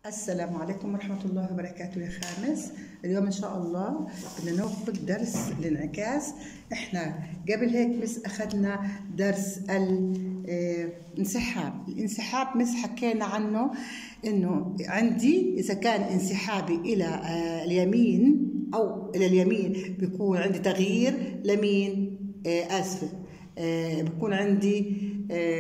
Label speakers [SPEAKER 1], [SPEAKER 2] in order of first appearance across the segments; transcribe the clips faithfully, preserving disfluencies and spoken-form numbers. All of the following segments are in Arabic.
[SPEAKER 1] السلام عليكم ورحمة الله وبركاته يا خامس. اليوم إن شاء الله بدنا ناخذ درس الانعكاس. إحنا قبل هيك بس أخذنا درس الانسحاب. الانسحاب مس حكينا عنه إنه عندي إذا كان انسحابي إلى اليمين أو إلى اليمين بيكون عندي تغيير لمين آسفة بيكون عندي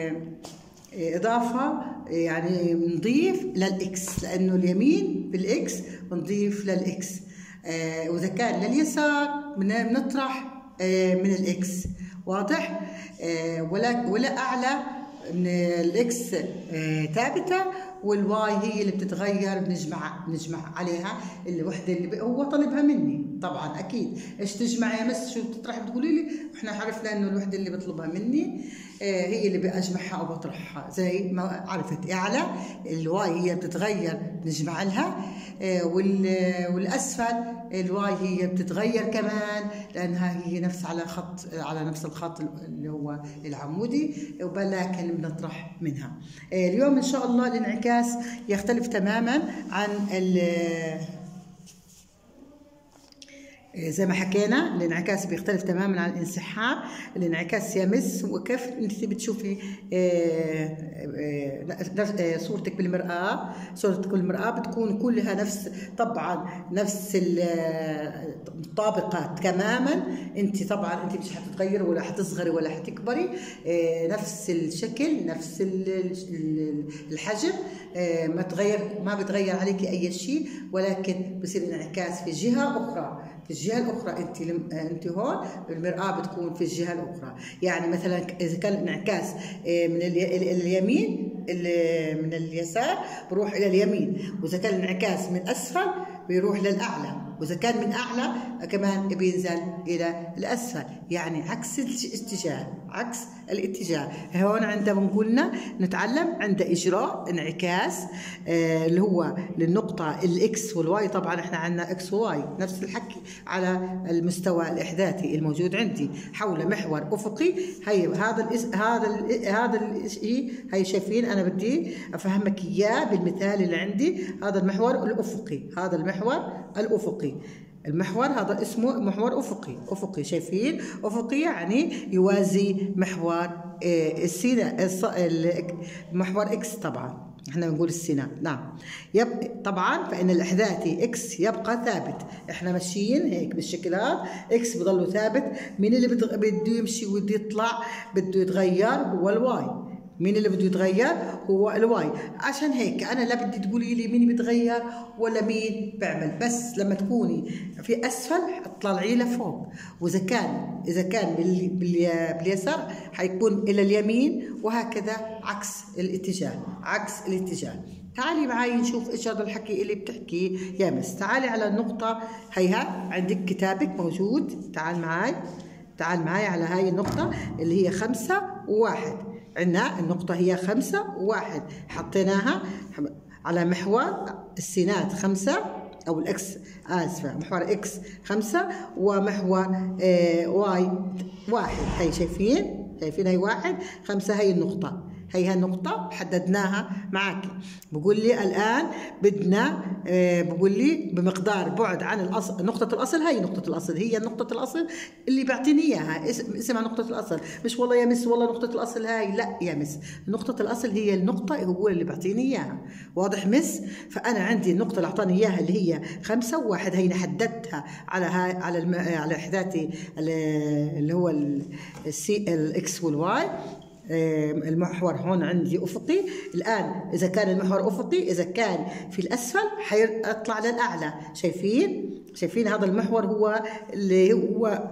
[SPEAKER 1] إضافة، يعني بنضيف للإكس لأنه اليمين بالإكس بنضيف للإكس، آه وإذا كان لليسار بنطرح آه من الإكس. واضح؟ آه ولا ولا أعلى من الإكس آه ثابتة، والواي هي اللي بتتغير بنجمع بنجمع عليها الوحده اللي هو طلبها مني. طبعا اكيد ايش تجمع يا مس شو بتطرح بتقولي لي؟ احنا عرفنا انه الوحده اللي بطلبها مني آه هي اللي بجمعها او بطرحها، زي ما عرفت اعلى الواي هي بتتغير بنجمع لها، آه والاسفل الواي هي بتتغير كمان لانها هي نفس على خط على نفس الخط اللي هو العمودي، ولكن بنطرح منها. آه اليوم ان شاء الله الانعكاس يختلف تماما عن زي ما حكينا. الانعكاس بيختلف تماما عن الانسحاب. الانعكاس يمس وكيف انت بتشوفي صورتك بالمرآة، صورتك بالمرآة بتكون كلها نفس، طبعا نفس الطابقات تماما. انت طبعا انت مش حتتغيري ولا حتصغري ولا حتكبري، نفس الشكل نفس الحجم، ما تغير ما بتغير عليكي اي شيء، ولكن بصير انعكاس في جهة اخرى. في الجهة الأخرى أنت لم... أنت هون المرآة بتكون في الجهة الأخرى. يعني مثلا إذا كان الانعكاس من اليمين من اليسار بروح إلى اليمين، وإذا كان الانعكاس من أسفل بيروح للأعلى، وإذا كان من أعلى كمان بينزل إلى الأسفل، يعني عكس الاتجاه عكس الاتجاه. هون عندما قلنا نتعلم عند إجراء انعكاس آه اللي هو للنقطة الإكس والواي. طبعا إحنا عندنا إكس وواي نفس الحكي على المستوى الإحداثي الموجود عندي حول محور أفقي. هي هذا الإس هذا ال هذا الشيء هي شايفين، أنا بدي أفهمك إياه بالمثال اللي عندي. هذا المحور الأفقي، هذا المحور الأفقي، المحور هذا اسمه محور أفقي. أفقي شايفين؟ أفقي يعني يوازي محور السيناء، محور إكس. طبعا احنا بنقول السيناء. نعم يبقى طبعا فإن الإحداثي إكس يبقى ثابت. احنا ماشيين هيك بالشكل هذا، إكس بضله ثابت. مين اللي بده يمشي وبده يطلع بده يتغير؟ هو الواي. مين اللي بده يتغير؟ هو الواي. عشان هيك انا لا بدي تقولي لي مين بيتغير ولا مين بعمل، بس لما تكوني في اسفل اطلعي لفوق، واذا كان اذا كان باليسار حيكون الى اليمين، وهكذا عكس الاتجاه عكس الاتجاه. تعالي معي نشوف ايش هذا الحكي اللي بتحكيه يا مس. تعالي على النقطه هيها، عندك كتابك موجود، تعال معي تعال معي على هاي النقطه اللي هي خمسة وواحد. عندنا النقطة هي خمسة وواحد، حطيناها على محور السينات خمسة أو الإكس آسفة، محور إكس خمسة ومحور آه واي واحد. هي شايفين شايفين هي واحد خمسة، هي النقطة، هي النقطة حددناها معك. بقول لي الآن بدنا آه بقول لي بمقدار بعد عن الأصل، نقطة الأصل. هي نقطة الأصل هي نقطة الأصل اللي بيعطيني إياها، اسم اسمها نقطة الأصل. مش والله يا مس والله نقطة الأصل هاي، لا يا مس، نقطة الأصل هي النقطة هو اللي بيعطيني إياها. واضح مس؟ فأنا عندي النقطة اللي أعطاني إياها اللي هي خمسة وواحد، هي حددتها على هاي على الم... على إحداثي اللي هو السي الإكس والواي. المحور هون عندي أفقي. الآن إذا كان المحور أفقي، إذا كان في الأسفل حيطلع للأعلى. شايفين شايفين هذا المحور هو اللي هو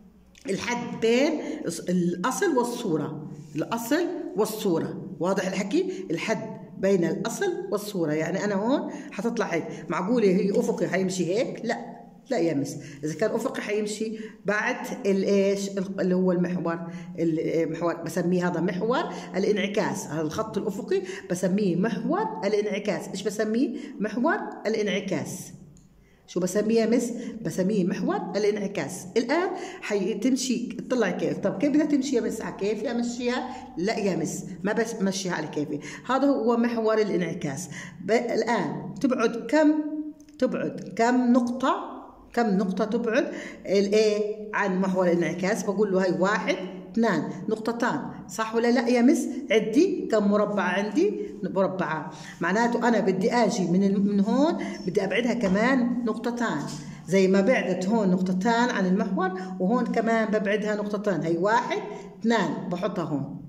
[SPEAKER 1] الحد بين الأصل والصورة، الأصل والصورة. واضح الحكي؟ الحد بين الأصل والصورة. يعني أنا هون حتطلع هيك، معقولة هي أفقي حيمشي هيك؟ لا لا يا مس، اذا كان افقي حيمشي بعد الايش اللي هو المحور المحور بسميه هذا محور الانعكاس. هذا الخط الافقي بسميه محور الانعكاس. ايش بسميه؟ محور الانعكاس. شو بسميها مس؟ بسميه محور الانعكاس. الآن حتمشي تطلع كيف. طب كيف بدها تمشي يا مس؟ على كيفي أمشيها؟ لا يا مس ما بس مشيها على كيفي. هذا هو محور الانعكاس. الآن تبعد كم؟ تبعد كم نقطة؟ كم نقطة تبعد الايه عن محور الانعكاس؟ بقول له هي واحد اثنان نقطتان، صح ولا لا يا مس؟ عدي كم مربع عندي؟ مربعات. معناته انا بدي اجي من من هون بدي ابعدها كمان نقطتان، زي ما بعدت هون نقطتان عن المحور وهون كمان ببعدها نقطتان. هي واحد اثنان بحطها هون.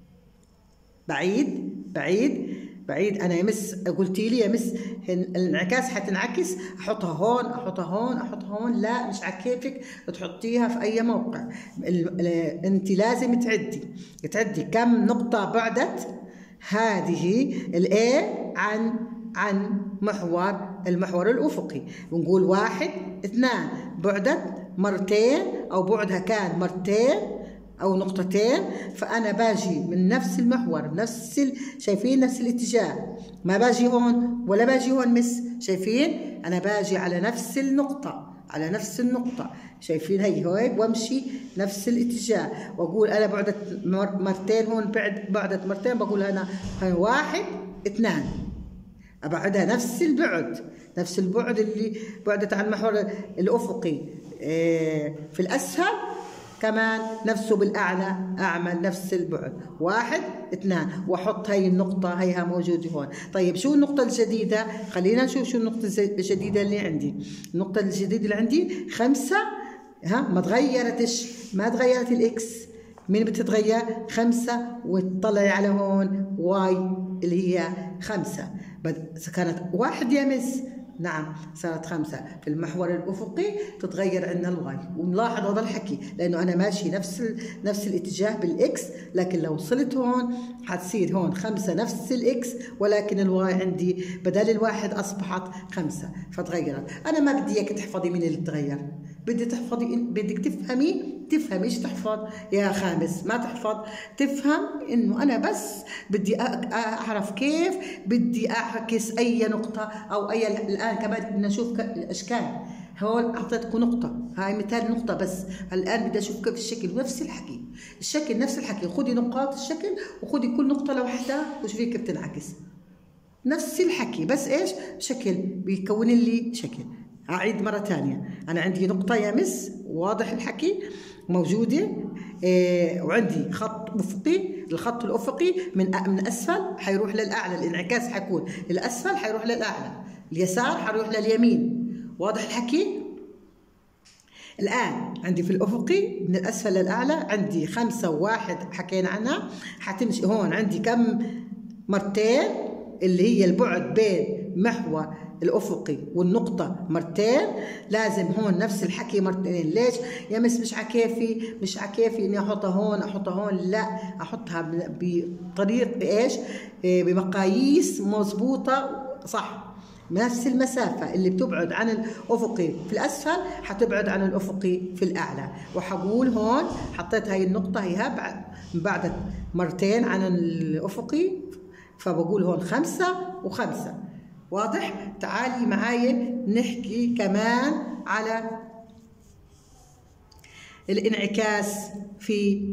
[SPEAKER 1] بعيد بعيد بعيد. انا يا مس قلتي لي يا مس الانعكاس حتنعكس، احطها هون احطها هون احطها هون. لا مش على كيفك تحطيها في اي موقع. انت لازم تعدي تعدي كم نقطة بعدت هذه الايه عن عن محور المحور الافقي. ونقول واحد اثنان بعدت مرتين او بعدها كان مرتين او نقطتين، فانا باجي من نفس المحور نفس ال... شايفين نفس الاتجاه، ما باجي هون ولا باجي هون مس. شايفين انا باجي على نفس النقطه على نفس النقطه. شايفين هي هيك وامشي نفس الاتجاه واقول انا بعدت مرتين هون بعد بعدت مرتين بقول انا هي واحد اثنان ابعدها نفس البعد نفس البعد اللي بعدت عن المحور الافقي. إيه في الاسفل كمان نفسه بالأعلى أعمل نفس البعد واحد اثنان وأحط هاي النقطة هيها موجودة هون. طيب شو النقطة الجديدة؟ خلينا نشوف شو النقطة الجديدة اللي عندي. النقطة الجديدة اللي عندي خمسة، ها ما تغيرتش، ما تغيرت الإكس. مين بتتغير؟ خمسة. وتطلعي على هون واي اللي هي خمسة. كانت واحد يا مس، نعم صارت خمسة. في المحور الأفقي تتغير عندنا الواي. ونلاحظ هذا الحكي لأنه أنا ماشي نفس نفس الاتجاه بالإكس، لكن لو وصلت هون حتصير هون خمسة نفس الإكس، ولكن الواي عندي بدل الواحد أصبحت خمسة فتغيرت. أنا ما بدي إياك تحفظي مين اللي تغير، بدي تحفظي بدك تفهمي تفهم ايش تحفظ يا خامس. ما تحفظ تفهم انه انا بس بدي اعرف كيف بدي اعكس اي نقطه او اي. الان كمان بدنا نشوف الاشكال. هون اعطيتكم نقطه، هاي مثال نقطه بس. الان بدي اشوف كيف الشكل نفس الحكي الشكل نفس الحكي. خذي نقاط الشكل وخذي كل نقطه لوحدها وشوفي كيف تنعكس نفس الحكي، بس ايش شكل بيكون لي شكل. أعيد مرة ثانية. أنا عندي نقطة يا مس واضح الحكي موجودة، إيه وعندي خط أفقي. الخط الأفقي من من أسفل حيروح للأعلى، الانعكاس حيكون الأسفل حيروح للأعلى، اليسار حيروح لليمين. واضح الحكي؟ الآن عندي في الأفقي من الأسفل للأعلى عندي خمسة وواحد حكينا عنها. حتمشي هون عندي كم مرتين اللي هي البعد بين محور الأفقي والنقطة مرتين. لازم هون نفس الحكي مرتين. ليش يا مس مش عكيفي مش عكيفي إني أحطها هون أحطها هون؟ لا أحطها بطريق إيش؟ بمقاييس مضبوطة صح. نفس المسافة اللي بتبعد عن الأفقي في الأسفل حتبعد عن الأفقي في الأعلى. وحقول هون حطيت هاي النقطة هيها بعدت مرتين عن الأفقي، فبقول هون خمسة وخمسة. واضح؟ تعالي معايا نحكي كمان على الانعكاس في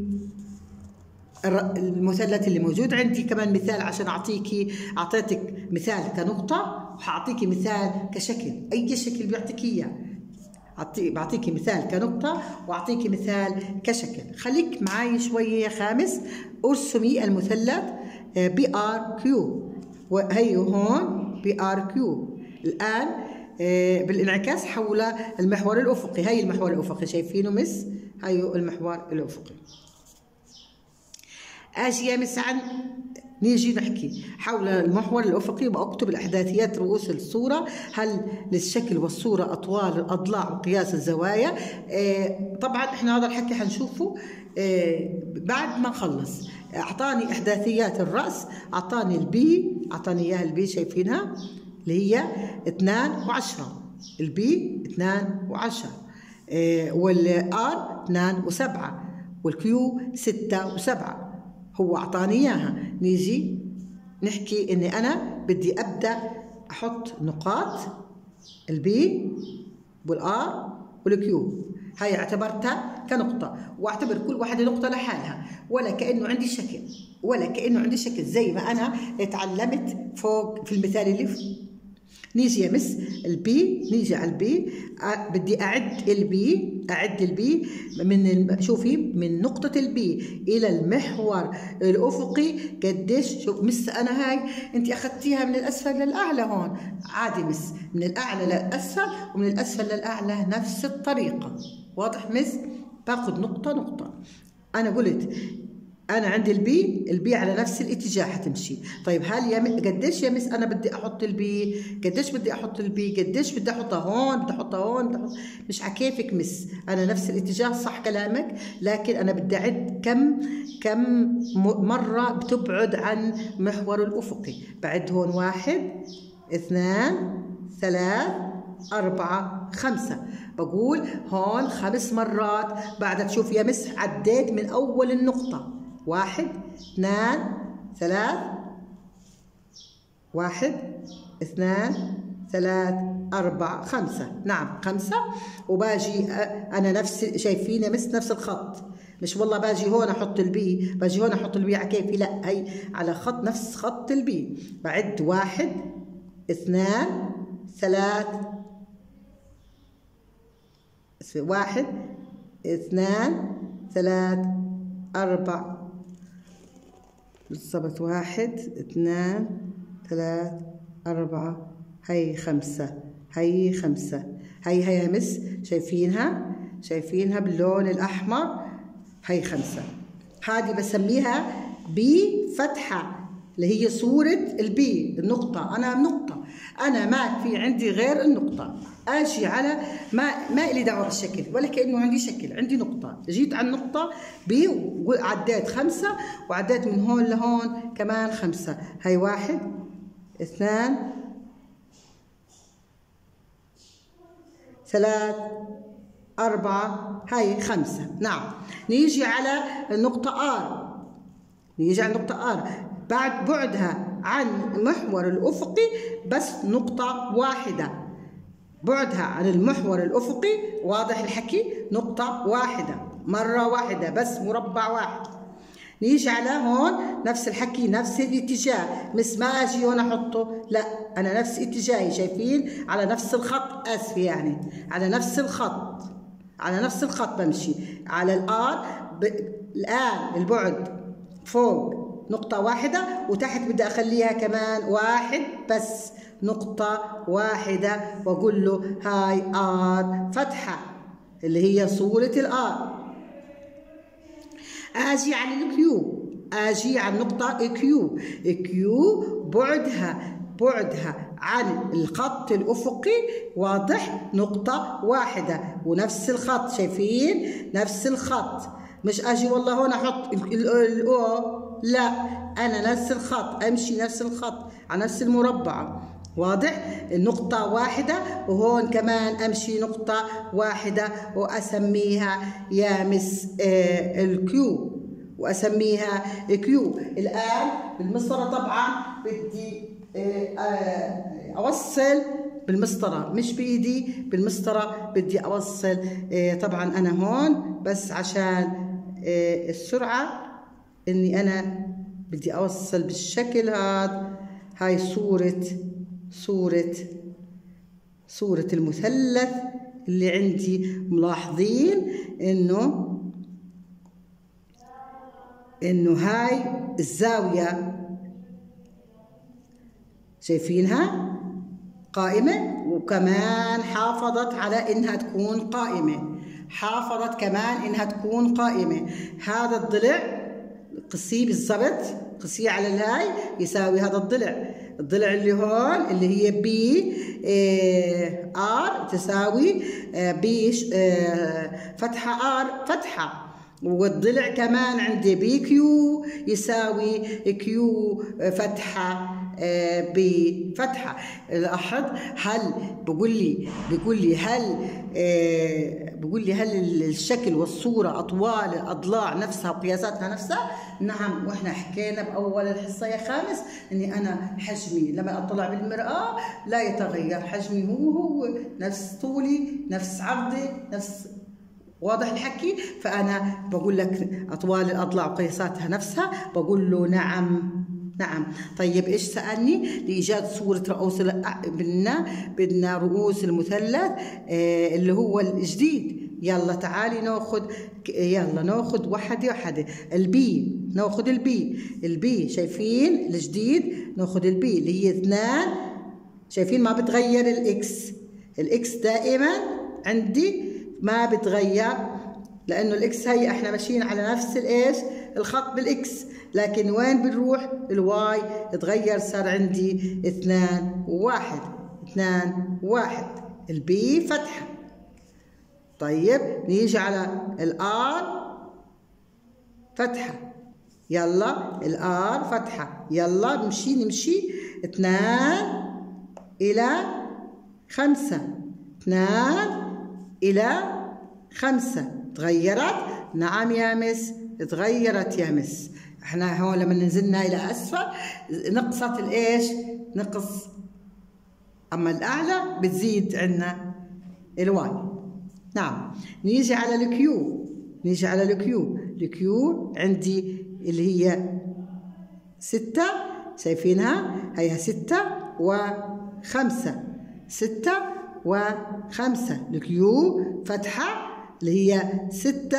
[SPEAKER 1] المثلث اللي موجود عندي. كمان مثال عشان أعطيكي، أعطيتك مثال كنقطة وحأعطيكي مثال كشكل. أي شكل بيعطيك إياه بعطيكي مثال كنقطة وأعطيكي مثال كشكل. خليك معاي شوية يا خامس. ارسمي المثلث بي ار كيو، وهي هون بي ار كيو. الآن بالانعكاس حول المحور الأفقي. هي المحور الأفقي شايفينه مس؟ هي المحور الأفقي. اجي يا مس عن نيجي نحكي حول المحور الأفقي وأكتب الأحداثيات رؤوس الصورة. هل للشكل والصورة أطوال الأضلاع وقياس الزوايا؟ آه طبعا احنا هذا الحكي حنشوفه آه بعد ما نخلص. أعطاني إحداثيات الرأس، أعطاني البي، أعطاني إياها البي شايفينها اللي هي اثنان وعشرة. البي اثنان وعشرة، آه والآر اثنان وسبعة، والكيو ستة وسبعة. هو أعطاني إياها. نيجي نحكي إني أنا بدي أبدأ أحط نقاط البي والار والكيو، هاي اعتبرتها كنقطة، واعتبر كل واحدة نقطة لحالها، ولا كأنه عندي شكل، ولا كأنه عندي شكل زي ما أنا اتعلمت فوق في المثال اللي فوق. نيجي يا مس البي، نيجي على البي، بدي أعد البي، أعد البي من شوفي من نقطة البي إلى المحور الأفقي قديش. شوف مس أنا هاي أنت أخذتيها من الأسفل للأعلى هون، عادي مس من الأعلى للأسفل ومن الأسفل للأعلى نفس الطريقة، واضح مس؟ باخذ نقطة نقطة. أنا قلت أنا عندي البي، البي على نفس الاتجاه حتمشي. طيب هل يا م... قديش يا مس أنا بدي أحط البي؟ قديش بدي أحط البي؟ قديش بدي أحطها هون؟ بدي أحطها هون؟ بدي أحط... مش عكيفك مس، أنا نفس الاتجاه صح كلامك، لكن أنا بدي أعد كم كم مرة بتبعد عن محور الأفقي. بعد هون واحد اثنان ثلاث أربعة خمسة، بقول هون خمس مرات. بعد تشوف يا مس عديت من أول النقطة، واحد اثنان ثلاث، واحد اثنان ثلاث أربعة خمسة، نعم خمسة. وباجي أنا نفس شايفين يا مس نفس الخط، مش والله باجي هون أحط البي، باجي هون أحط البي على كيفي، لا هي على خط نفس خط البي. بعد واحد اثنان ثلاث، واحد اثنان ثلاث أربع بالضبط، واحد اثنان ثلاث أربعة، هي خمسة، هي خمسة، هي هي مس شايفينها؟ شايفينها باللون الأحمر؟ هي خمسة. هذه بسميها بفتحة اللي هي صورة البي، النقطة. أنا نقطة، أنا ما في عندي غير النقطة. أجي على ما ما إلي دعوة بالشكل ولا كأنه عندي شكل، عندي نقطة. جيت على النقطة بي وعديت خمسة، وعديت من هون لهون كمان خمسة. هي واحد اثنان ثلاث أربعة، هاي خمسة، نعم. نيجي على النقطة آر، نيجي على النقطة آر، بعد بعدها عن المحور الأفقي بس نقطة واحدة، بعدها عن المحور الأفقي، واضح الحكي؟ نقطة واحدة، مرة واحدة بس، مربع واحد. نيجي على هون نفس الحكي، نفس الاتجاه، مس ما أجي هون أحطه، لا أنا نفس اتجاهي، شايفين؟ على نفس الخط، آسف يعني، على نفس الخط، على نفس الخط بمشي على الآر. ب... الآن البعد فوق نقطة واحدة، وتحت بدي أخليها كمان واحد بس، نقطة واحدة، وأقول له هاي آر فتحة اللي هي صورة الآر. أجي على الكيو، أجي على النقطة كيو، كيو بعدها بعدها عن الخط الأفقي، واضح؟ نقطة واحدة ونفس الخط، شايفين؟ نفس الخط، مش أجي والله هون أحط الأو، لا أنا نفس الخط، أمشي نفس الخط على نفس المربع، واضح؟ النقطة واحدة، وهون كمان أمشي نقطة واحدة، وأسميها يا مس آه الكيو، وأسميها كيو. الآن بالمسطرة طبعا بدي آه آه أوصل بالمسطرة، مش بإيدي، بالمسطرة بدي أوصل. آه طبعا أنا هون بس عشان آه السرعة إني أنا بدي أوصل بالشكل هذا. هاي صورة صورة صورة المثلث اللي عندي. ملاحظين إنه إنه هاي الزاوية شايفينها قائمة، وكمان حافظت على إنها تكون قائمة، حافظت كمان إنها تكون قائمة. هذا الضلع قصيه بالضبط، قصيه على الهاي يساوي هذا الضلع، الضلع اللي هون اللي هي بي اه ار تساوي اه بي اه فتحة ار فتحة، والضلع كمان عندي بي كيو يساوي كيو فتحة اه بفتحة. لاحظ هل بقول لي بقول لي هل اه بقول لي هل الشكل والصورة أطوال الأضلاع نفسها وقياساتها نفسها؟ نعم، وإحنا حكينا بأول الحصة يا خامس إني أنا حجمي لما أطلع بالمرآة لا يتغير، حجمي هو هو نفس طولي نفس عرضي نفس، واضح الحكي؟ فأنا بقول لك أطوال الأضلاع وقياساتها نفسها، بقول له نعم نعم. طيب ايش سألني؟ لإيجاد صورة رؤوس بدنا بدنا رؤوس المثلث آه اللي هو الجديد. يلا تعالي ناخذ، يلا ناخذ وحده وحده. البي، ناخذ البي، البي شايفين الجديد، ناخذ البي اللي هي اثنان، شايفين ما بتغير الاكس، الاكس دائما عندي ما بتغير، لانه الاكس هي احنا ماشيين على نفس الايش؟ الخط بالاكس، لكن وين بنروح؟ الواي اتغير صار عندي اثنان وواحد، اثنان واحد. البي فتحة. طيب نيجي على الار فتحة، يلا الار فتحة، يلا نمشي نمشي اثنان إلى خمسة، اثنان إلى خمسة. تغيرت؟ نعم يا مس تغيرت يا مس. احنا هون لما نزلنا الى اسفل نقصت الايش؟ نقص، اما الاعلى بتزيد عندنا الواي. نعم. نيجي على الكيو، نيجي على الكيو، الكيو عندي اللي هي ستة، شايفينها؟ هيها ستة وخمسة، ستة وخمسة. الكيو فتحة اللي هي ستة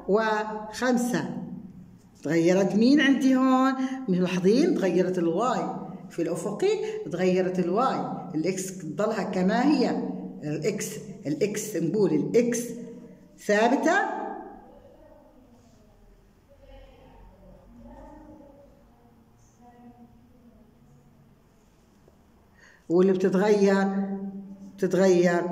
[SPEAKER 1] وخمسة. تغيرت مين عندي هون؟ ملاحظين تغيرت الواي في الافقي، تغيرت الواي، الاكس تضلها كما هي، الاكس الاكس نقول الاكس ثابته، واللي بتتغير بتتغير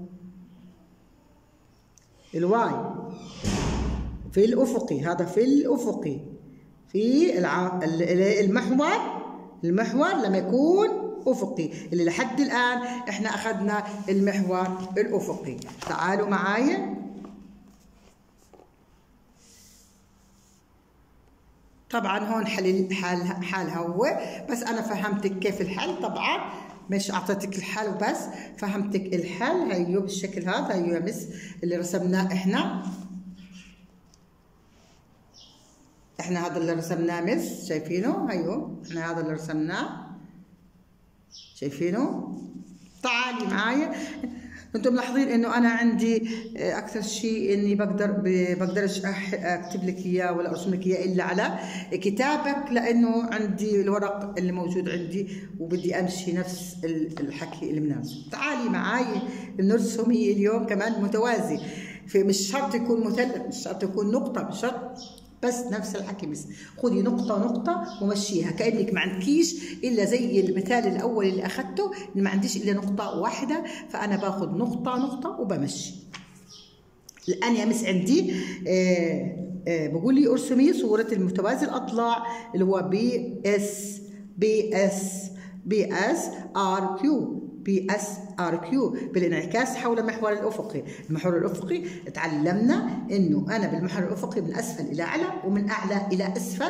[SPEAKER 1] الواي في الأفقي. هذا في الأفقي، في المحور، المحور لما يكون أفقي، اللي لحد الآن إحنا أخذنا المحور الأفقي. تعالوا معايا. طبعا هون حل حال حالها هو، بس أنا فهمتك كيف الحل. طبعا مش أعطيتك الحل وبس، فهمتك الحل. هيو بالشكل هذا، هيو يا مس اللي رسمناه إحنا. احنا هذا اللي رسمناه مس، شايفينه؟ هيو احنا هذا اللي رسمناه، شايفينه؟ تعالي معايا. انتم ملاحظين انه انا عندي اكثر شيء اني بقدر بقدرش اكتب لك اياه ولا ارسم لك اياه الا على كتابك، لانه عندي الورق اللي موجود عندي وبدي امشي نفس الحكي اللي بنرسم. تعالي معاي بنرسم هي اليوم كمان متوازي، مش شرط يكون مثلث، مش شرط يكون نقطه، مش شرط، بس نفس الحكي. بس خذي نقطة نقطة ومشيها كأنك ما عندكيش إلا زي المثال الأول اللي أخذته، ما عنديش إلا نقطة واحدة، فأنا باخذ نقطة نقطة وبمشي. الآن يا مس عندي آه آه بقول لي ارسمي صورة المتوازي الأضلاع اللي هو بي اس بي اس بي اس ار كيو، بي اس ار كيو بالانعكاس حول المحور الافقي. المحور الافقي تعلمنا انه انا بالمحور الافقي من اسفل الى اعلى ومن اعلى الى اسفل،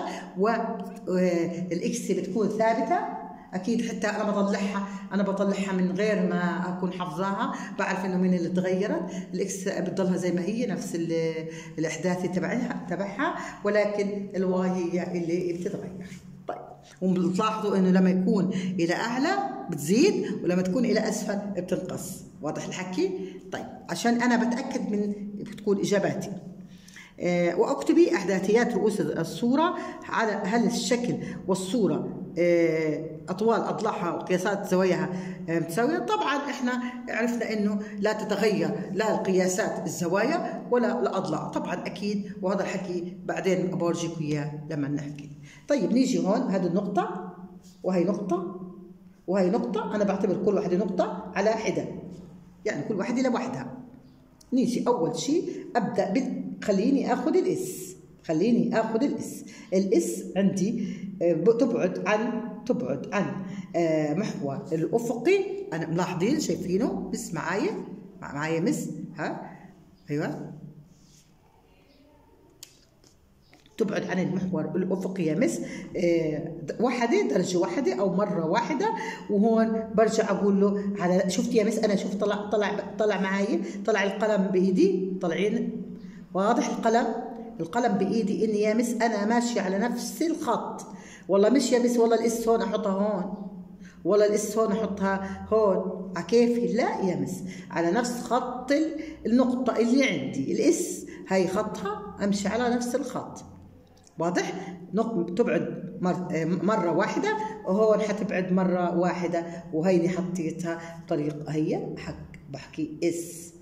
[SPEAKER 1] والاكس بتكون ثابته اكيد. حتى انا بطلعها انا بطلعها من غير ما اكون حافظاها، بعرف انه من اللي تغيرت. الاكس بتضلها زي ما هي نفس الاحداثي تبعها تبعها، ولكن الواي هي اللي بتتغير. طيب، وبتلاحظوا انه لما يكون الى اعلى بتزيد ولما تكون الى اسفل بتنقص. واضح الحكي؟ طيب، عشان انا بتاكد من بتكون اجاباتي. أه واكتبي احداثيات رؤوس الصوره على هل الشكل والصوره أه اطوال اضلاعها وقياسات زواياها أه متساويه. طبعا احنا عرفنا انه لا تتغير لا القياسات الزوايا ولا الاضلاع، طبعا اكيد، وهذا الحكي بعدين بورجيكم اياه لما نحكي. طيب نيجي هون، هذه النقطه وهي نقطه وهي نقطه، انا بعتبر كل واحده نقطه على حده، يعني كل واحده لوحدها. نيجي اول شيء ابدا بت... خليني اخذ الاس، خليني اخذ الاس. الاس عندي تبعد عن تبعد عن محور الافقي. انا ملاحظين شايفينه؟ مس معايا معايا مس، ها ايوه تبعد عن المحور الافقي يا مس آه واحده درجه واحده او مره واحده. وهون برجع اقول له على شفتي يا مس انا شوف طلع طلع طلع معي طلع القلم بايدي طالعين واضح القلم القلم بايدي اني يا مس انا ماشيه على نفس الخط. والله مش يا مس والله الاس هون احطها هون والله الاس هون احطها هون على كيفي. لا يا مس على نفس خط النقطه اللي عندي الاس هي خطها امشي على نفس الخط. واضح؟ تبعد مرة واحدة وهون حتبعد مرة واحدة وهيني حطيتها بطريقة هي بحكي اس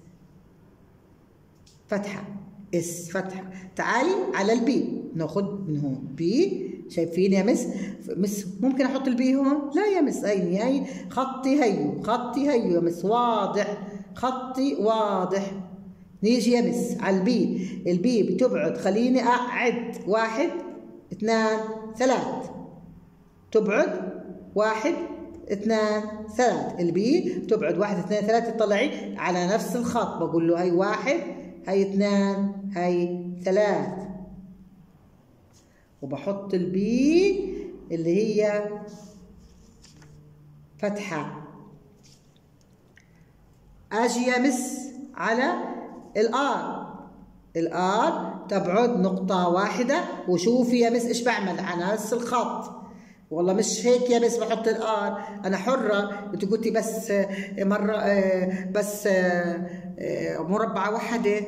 [SPEAKER 1] فتحة اس فتحة. تعالي على البي ناخد من هون بي شايفين يا مس مس ممكن احط البي هون؟ لا يا مس هيني هي خطي هيو خطي هيو يا مس واضح خطي واضح. نيجي يا مس على البي البي بتبعد خليني اعد واحد اثنان ثلاث تبعد واحد اثنان ثلاث البي بتبعد واحد اثنان ثلاث تطلعي على نفس الخط بقول له هي واحد هي اثنان هي ثلاث وبحط البي اللي هي فتحة. اجي يا مس على الآر الآر تبعد نقطة واحدة وشوفي يا مس ايش بعمل على نفس الخط. والله مش هيك يا مس بحط الآر أنا حرة. أنت قلتي بس مرة بس مربعة واحدة.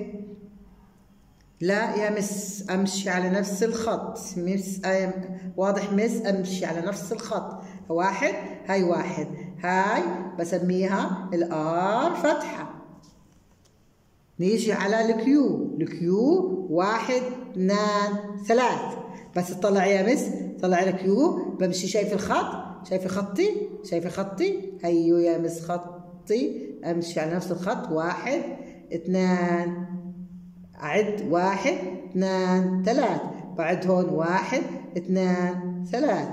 [SPEAKER 1] لا يا مس أمشي على نفس الخط مس واضح مس أمشي على نفس الخط. واحد هاي واحد هاي بسميها الآر فتحة. نيجي على الكيو الكيو واحد اثنان ثلاث بس طلع يا مس طلع الكيو بمشي شايف الخط شايف خطي شايف خطي هيو يا مس خطي امشي على نفس الخط واحد اثنان اعد واحد اثنان ثلاث بعد هون واحد اثنان ثلاث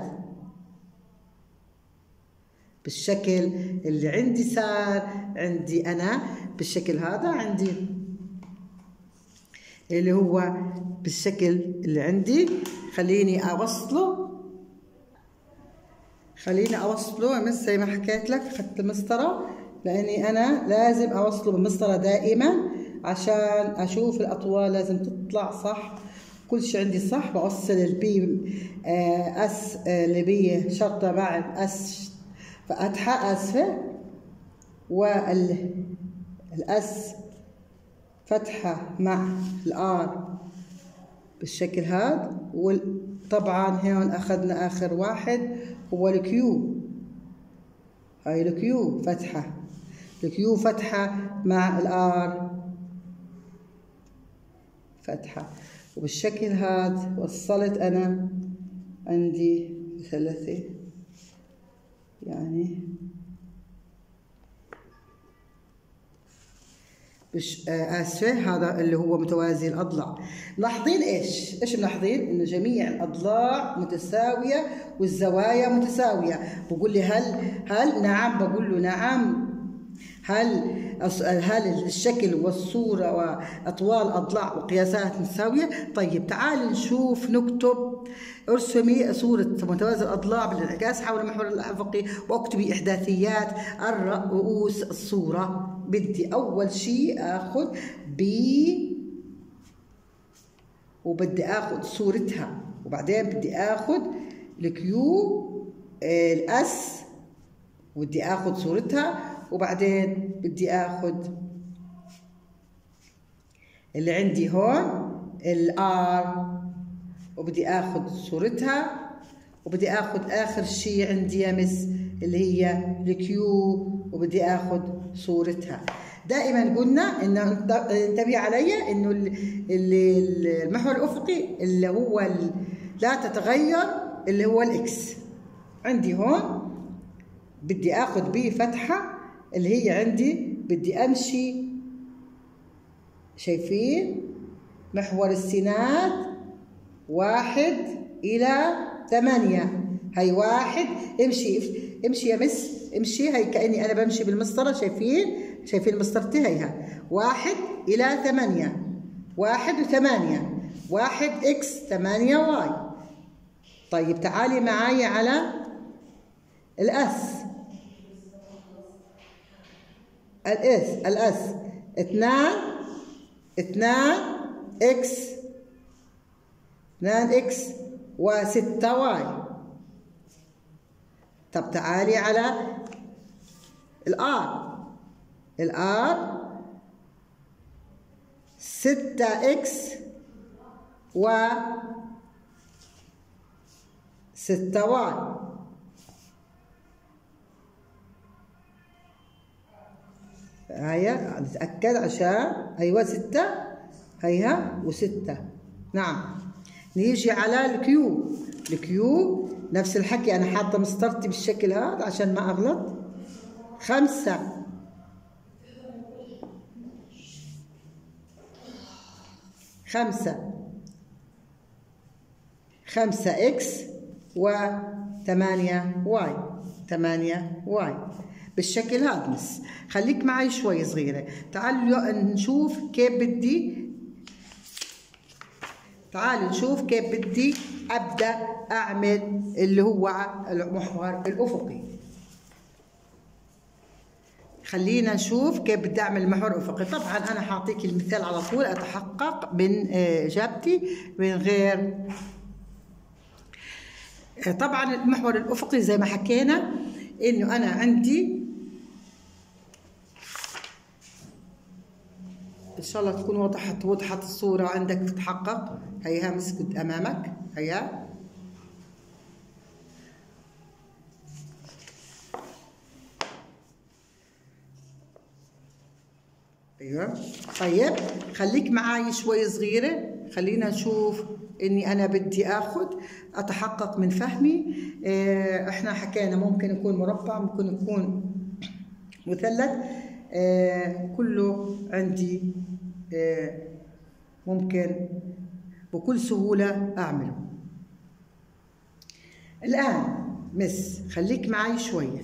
[SPEAKER 1] بالشكل اللي عندي صار عندي انا بالشكل هذا عندي اللي هو بالشكل اللي عندي. خليني اوصله خليني اوصله مس زي ما حكيت لك اخذت المسطره لاني انا لازم اوصله بالمسطره دائما عشان اشوف الاطوال لازم تطلع صح كل شيء عندي صح. بوصل البي اس اللي بي شرطه مع الاس فتحه اسفه والاس فتحة مع الآر بالشكل هذا. وطبعا هون أخذنا آخر واحد هو الكيو هاي الكيو فتحة الكيو فتحة مع الآر فتحة. وبالشكل هذا وصلت أنا عندي ثلاثة يعني بش آسفة هذا اللي هو متوازي الأضلاع. ملاحظين إيش؟ إيش ملاحظين؟ إنه جميع الأضلاع متساوية والزوايا متساوية. بقول لي هل هل نعم بقول له نعم. هل هل الشكل والصورة وأطوال الأضلاع وقياسات متساوية؟ طيب تعالي نشوف نكتب ارسمي صورة متوازي الأضلاع بالانعكاس حول المحور الأفقي واكتبي إحداثيات رؤوس الصورة. بدي أول شيء آخذ بي وبدي آخذ صورتها وبعدين بدي آخذ الكيو الأس وبدي آخذ صورتها وبعدين بدي آخذ اللي عندي هون الآر وبدي آخذ صورتها وبدي آخذ آخر شيء عندي يا مس اللي هي الكيو وبدي آخذ صورتها. دائما قلنا انه انتبهي علي انه المحور الافقي اللي هو لا تتغير اللي هو الاكس عندي هون بدي اخذ بيه فتحه اللي هي عندي بدي امشي شايفين محور السينات واحد الى ثمانية هي واحد. امشي امشي يا مس، امشي. هي كأني أنا بمشي بالمسطرة. شايفين؟ شايفين مسطرتي؟ هيها واحد إلى ثمانية. واحد وثمانية. واحد إكس ثمانية واي. طيب تعالي معايا على الأس. الأس الأس اثنان اثنان إكس اثنان إكس وستة واي. طب تعالي على الآر. الآر ستة إكس و ستة واي. هيا نتأكد عشان أيوة ستة. هيها وستة. نعم. نيجي على الكيو. الكيو نفس الحكي، أنا حاطة مسطرتي بالشكل هذا عشان ما أغلط. خمسة خمسة خمسة إكس وثمانية واي. ثمانية واي بالشكل هذا. مس خليك معي شوي صغيرة. تعالوا نشوف كيف بدي تعالوا نشوف كيف بدي أبدأ أعمل اللي هو المحور الأفقي. خلينا نشوف كيف بدي أعمل المحور الأفقي. طبعا أنا حاعطيك المثال على طول أتحقق من إجابتي من غير. طبعا المحور الأفقي زي ما حكينا إنه أنا عندي إن شاء الله تكون وضحت وضحت الصورة عندك تتحقق. هيها مسكت أمامك. هيا ايوه. طيب خليك معي شوي صغيرة. خلينا نشوف اني انا بدي اخذ اتحقق من فهمي. اه احنا حكينا ممكن يكون مربع، ممكن يكون مثلث. اه كله عندي اه ممكن بكل سهولة اعمله. الان مس خليك معي شوية.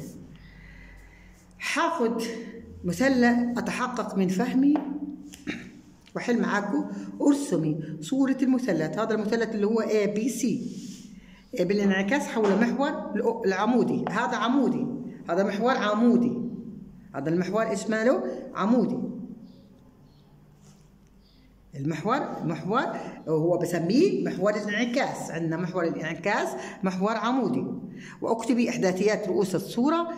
[SPEAKER 1] حاخذ مثلث أتحقق من فهمي وحل معاكم. ارسمي صورة المثلث. هذا المثلث اللي هو A B C بالانعكاس حول محور العمودي. هذا عمودي، هذا محور عمودي. هذا المحور ايش ماله؟ عمودي. المحور محور هو بسميه محور الانعكاس. عندنا محور الانعكاس محور عمودي. واكتبي احداثيات رؤوس الصورة.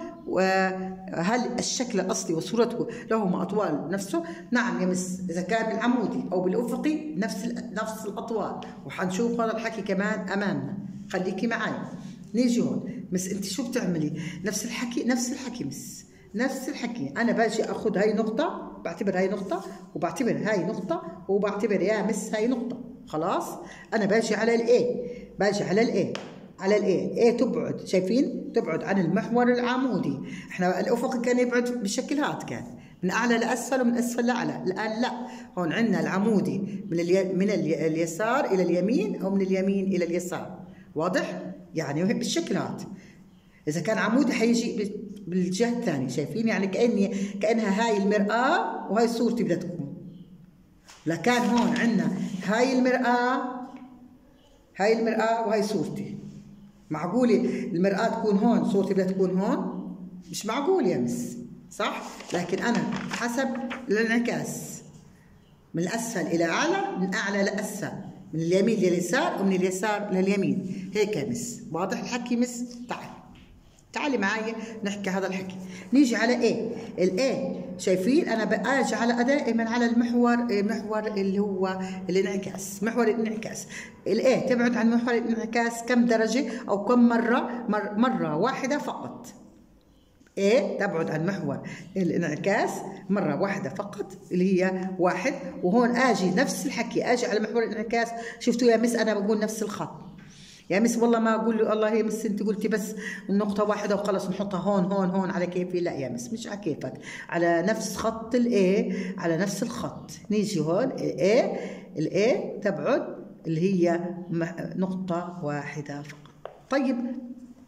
[SPEAKER 1] وهل الشكل الاصلي وصورته لهما اطوال نفسه؟ نعم يا مس، اذا كان بالعمودي او بالافقي نفس نفس الاطوال. وحنشوف هذا الحكي كمان امامنا. خليكي معي. نيجي هون. مس انت شو بتعملي؟ نفس الحكي نفس الحكي مس، نفس الحكي. انا باجي اخذ هاي نقطة، بعتبر هاي نقطة، وبعتبر هاي نقطة، وبعتبر يا مس هاي نقطة. خلاص؟ أنا باجي على الإيه، باجي على الإيه، على الإيه، إيه تبعد، شايفين؟ تبعد عن المحور العمودي. إحنا الأفق كان يبعد بالشكل هذا، كان من أعلى لأسفل ومن أسفل لأعلى. الآن لا، هون عندنا العمودي من الي... من الي... اليسار إلى اليمين أو من اليمين إلى اليسار. واضح؟ يعني بالشكل هذا. إذا كان عمودي حيجي بالجهة الثانية. شايفين؟ يعني كأني كأنها هاي المرآة وهاي صورتي بدها تكون. لكان هون عندنا هاي المرآة، هاي المرآة وهاي صورتي. معقولة المرآة تكون هون صورتي بدها تكون هون؟ مش معقول يا مس، صح؟ لكن أنا حسب الانعكاس من الأسفل إلى أعلى، من أعلى لأسفل، من اليمين لليسار ومن اليسار لليمين. هيك يا مس. واضح الحكي مس؟ تعال تعالي معي نحكي هذا الحكي. نيجي على ايه. الايه شايفين انا باجي على دائما على المحور، محور اللي هو الانعكاس، محور الانعكاس. الايه تبعد عن محور الانعكاس كم درجه او كم مره؟ مر مره واحده فقط. ايه تبعد عن محور الانعكاس مره واحده فقط اللي هي واحد. وهون اجي نفس الحكي، اجي على محور الانعكاس. شفتوا يا مس انا بقول نفس الخط يا مس، والله ما اقول له الله يا مس انت قلتي بس النقطه واحده وخلص نحطها هون هون هون على كيفي. لا يا مس، مش على كيفك، على نفس خط الاي، على نفس الخط. نيجي هون الاي، الاي تبعد اللي هي نقطه واحده فقط. طيب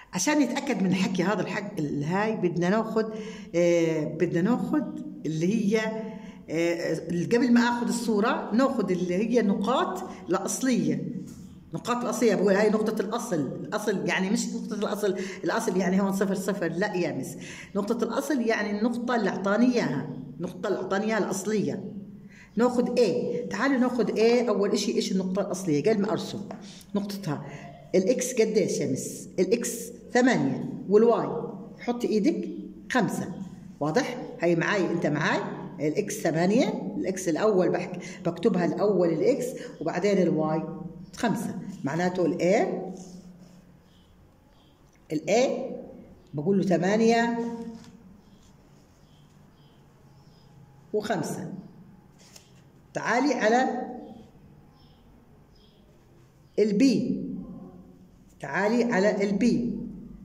[SPEAKER 1] عشان نتاكد من الحكي هذا الحق الهاي بدنا ناخذ آه بدنا ناخذ اللي هي آه قبل ما اخذ الصوره ناخذ اللي هي النقاط الاصليه. نقاط الاصليه بقول هاي نقطه الاصل. الاصل يعني مش نقطه الاصل، الاصل يعني هون صفر صفر، لا يا مس، نقطه الاصل يعني النقطه اللي اعطاني اياها، النقطه اللي اعطاني اياها الاصليه. ناخذ A. تعالوا ناخذ A. اول شيء ايش النقطه الاصليه؟ قبل ما ارسم نقطتها الاكس قديش يا مس؟ الاكس ثمانية والواي حطي ايدك خمسة. واضح؟ هي معاي انت معاي الاكس ثمانية، الاكس الاول بحكي بكتبها الاول الاكس وبعدين الواي خمسة. معناته الاي الاي بقول له ثمانية وخمسة. تعالي على البي، تعالي على البي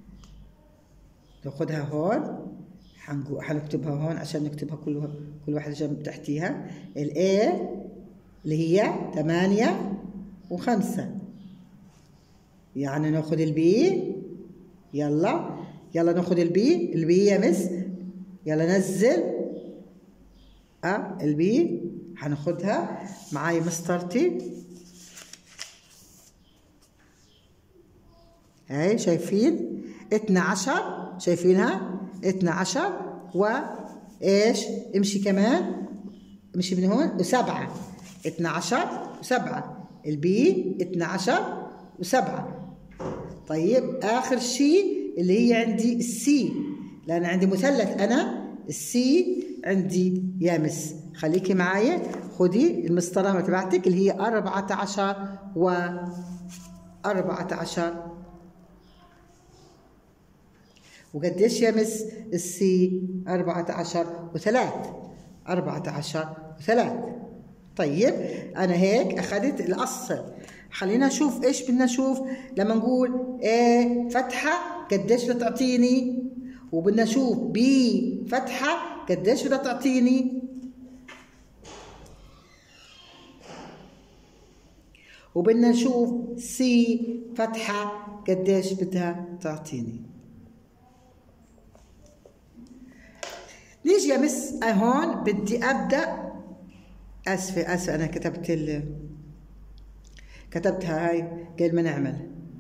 [SPEAKER 1] ناخدها هون، حنكتبها هون عشان نكتبها كل كل واحدة جنب تحتيها. الاي اللي هي ثمانية وخمسة، يعني ناخد البي. يلا يلا ناخد البي. البي يا مس، يلا نزل اه البي حناخدها معاي مسطرتي. هاي شايفين اثنى عشر، شايفينها اثنى عشر وايش؟ امشي كمان، امشي من هون وسبعة. اثنى عشر وسبعة، البي اثنى عشر وسبعة. طيب اخر شيء اللي هي عندي السي، لان عندي مثلث انا السي عندي يا مس. خليكي معايا، خدي المسطره تبعتك اللي هي أربعة عشر و أربعة عشر. وقديش يا مس السي؟ أربعة عشر وثلاث، أربعة عشر وثلاث. طيب أنا هيك أخذت الأصل. خلينا نشوف إيش بدنا نشوف لما نقول A فتحة قديش بدها تعطيني، وبدنا نشوف B فتحة قديش بدها تعطيني، وبدنا نشوف C فتحة قديش بدها تعطيني. نيجي يا مس هون بدي ابدا. اسفه اسفه انا كتبت ال كتبتها هاي قبل ما نعمل.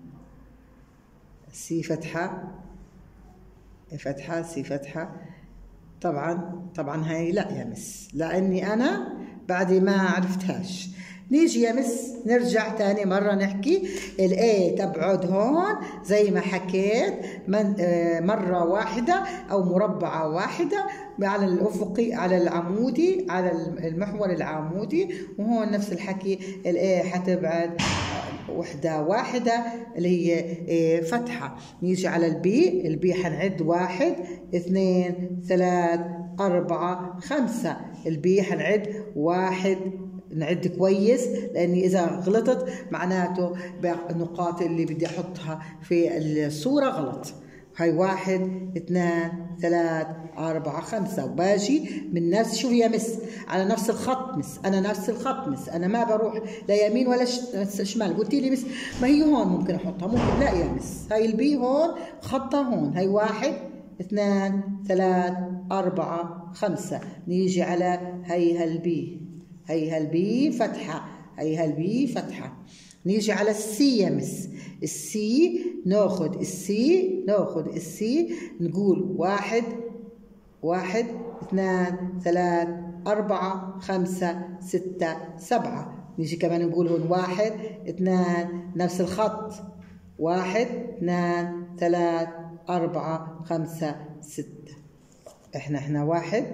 [SPEAKER 1] سي فتحه فتحه سي فتحه. طبعا طبعا هاي لا يا مس، لاني انا بعد ما عرفتهاش. نيجي يا مس نرجع تاني مرة نحكي الاي تبعد هون زي ما حكيت من مرة واحدة أو مربعة واحدة على الأفقي على العمودي على المحور العمودي، وهون نفس الحكي الاي حتبعد وحدة واحدة اللي هي فتحة. نيجي على البي، البي حنعد واحد اثنين ثلاث أربعة خمسة. البي حنعد واحد، نعد كويس لاني اذا غلطت معناته النقاط اللي بدي احطها في الصوره غلط. هاي واحد اثنين ثلاث أربعة خمسة، وباجي من نفس شو يا مس على نفس الخط. مس أنا نفس الخط مس، أنا ما بروح لا يمين ولا شمال. قلتي لي مس ما هي هون ممكن أحطها، ممكن لا يا مس. هاي البي هون خطها هون. هاي واحد اثنين ثلاث أربعة خمسة. نيجي على هي هالبي، هي هالبي فتحة، هي هالبي فتحة. نيجي على السي يا مس. السي ناخد السي ناخد السي نقول واحد واحد اثنين ثلاث أربعة خمسة ستة سبعة. نيجي كمان نقول هون واحد اثنين نفس الخط، واحد اثنين ثلاث أربعة خمسة ستة. احنا احنا واحد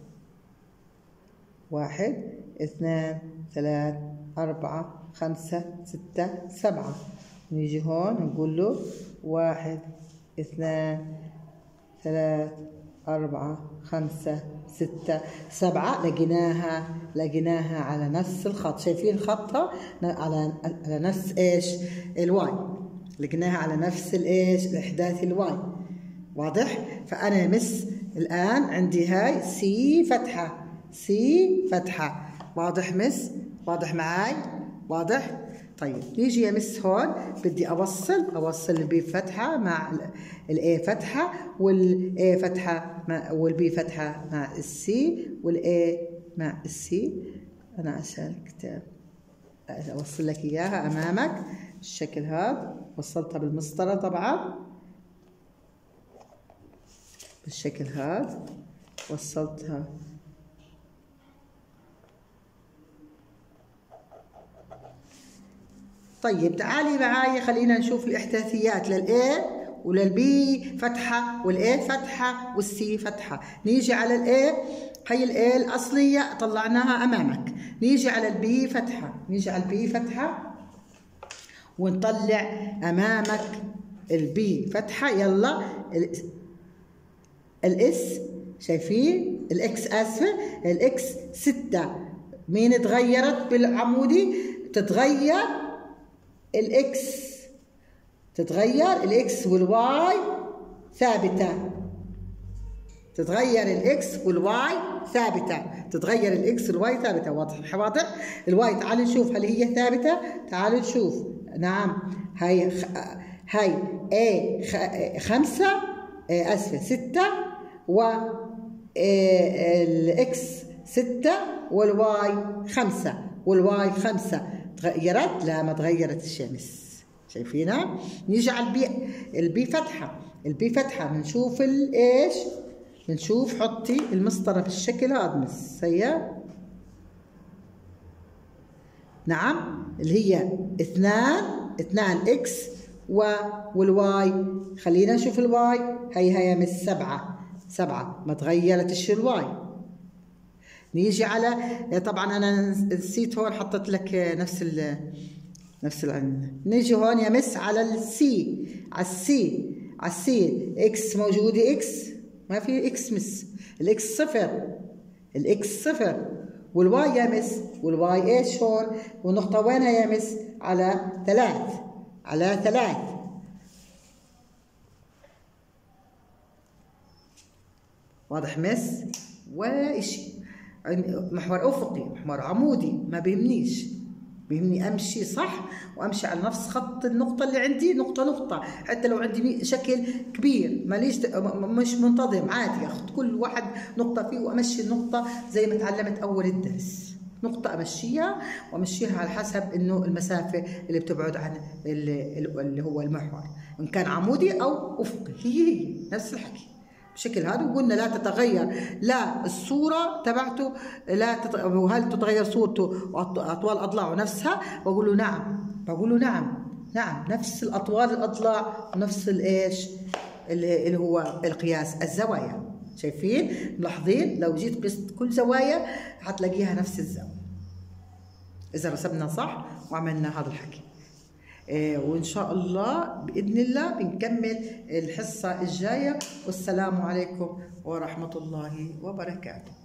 [SPEAKER 1] واحد اثنين ثلاث أربعة خمسة ستة سبعة. نيجي هون نقول له واحد اثنين ثلاث أربعة خمسة ستة سبعة. لقيناها لقيناها على نفس الخط. شايفين خطها على على نفس ايش؟ الواي. لقيناها على نفس الايش؟ الإحداث الواي. واضح؟ فأنا مس الآن عندي هاي سي فتحة، سي فتحة. واضح مس؟ واضح معاي؟ واضح؟ طيب نيجي يا مس هون بدي اوصل اوصل البي فتحه مع الاي فتحه والاي فتحه مع والبي فتحه مع السي والاي مع السي. انا عشان كتاب اوصل لك اياها امامك بالشكل هذا. وصلتها بالمسطره طبعا بالشكل هذا وصلتها طيب تعالي معايا خلينا نشوف الاحداثيات للاي وللبي فتحه والاي فتحه والسي فتحه. نيجي على الاي، هي الاي الاصليه طلعناها امامك. نيجي على البي فتحه، نيجي على البي فتحه ونطلع امامك البي فتحه. يلا الاس شايفين الاكس اسفه الاكس ستة مين تغيرت بالعمودي؟ تتغير الاكس تتغير الاكس والواي ثابته. تتغير الاكس والواي ثابته تتغير الاكس والواي ثابته. واضح واضح الواي. تعالوا نشوف هل هي ثابته. تعالوا نشوف. نعم هاي خ... هاي اي خمسة اسفه ستة و الاكس ستة والواي خمسة والواي خمسة. تغيرت؟ لا ما تغيرت الشمس. شايفينها؟ نيجي على البي البي فتحه البي فتحه بنشوف الايش؟ بنشوف حطي المسطره بالشكل هذا مس هي. نعم اللي هي اثنان اثنان اكس و والواي. خلينا نشوف الواي. هي هي مس سبعة سبعة ما تغيرتش الواي. نيجي على طبعا انا نسيت هون حطيت لك نفس ال نفس العلم. نيجي هون يا مس على السي على السي على السي اكس موجوده اكس ما في اكس مس. الاكس صفر الاكس صفر والواي يا مس والواي ايش هون؟ والنقطه وينها يا مس؟ على ثلاث على ثلاث. واضح مس؟ ولا اشي. محور افقي محور عمودي ما بيهمنيش. بيهمني امشي صح وامشي على نفس خط النقطه اللي عندي نقطه نقطه. حتى لو عندي شكل كبير ماليش مش منتظم عادي اخذ كل واحد نقطه فيه وامشي النقطه زي ما تعلمت اول الدرس. نقطه امشيها وامشيها على حسب انه المسافه اللي بتبعد عن اللي هو المحور ان كان عمودي او افقي. هي هي نفس الحكي بشكل هذا. وقلنا لا تتغير لا الصوره تبعته لا تت... وهل تتغير صورته واطوال اضلاعه نفسها؟ بقول له نعم بقول له نعم نعم نفس الاطوال الاضلاع ونفس الايش اللي هو القياس الزوايا. شايفين ملاحظين؟ لو جيت قست كل زوايا حتلاقيها نفس الزاويه اذا رسمنا صح وعملنا هذا الحكي. وإن شاء الله بإذن الله بنكمل الحصة الجاية. والسلام عليكم ورحمة الله وبركاته.